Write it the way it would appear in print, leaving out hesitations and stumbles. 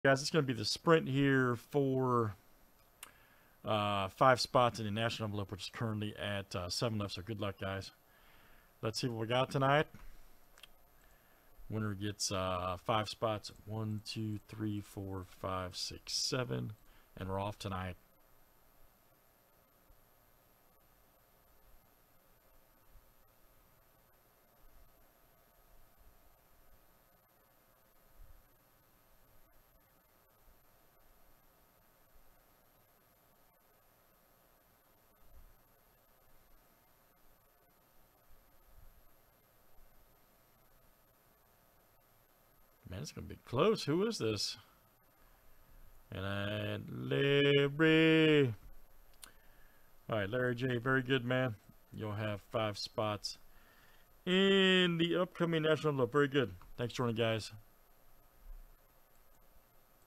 Guys, it's going to be the sprint here for 5 spots in the national envelope, which is currently at 7 left. So good luck, guys. Let's see what we got tonight. Winner gets 5 spots. 1, 2, 3, 4, 5, 6, 7. And we're off tonight. Man, it's going to be close. Who is this? And Larry. All right, Larry J. Very good, man. You'll have 5 spots in the upcoming national envelope. Very good. Thanks for joining, guys.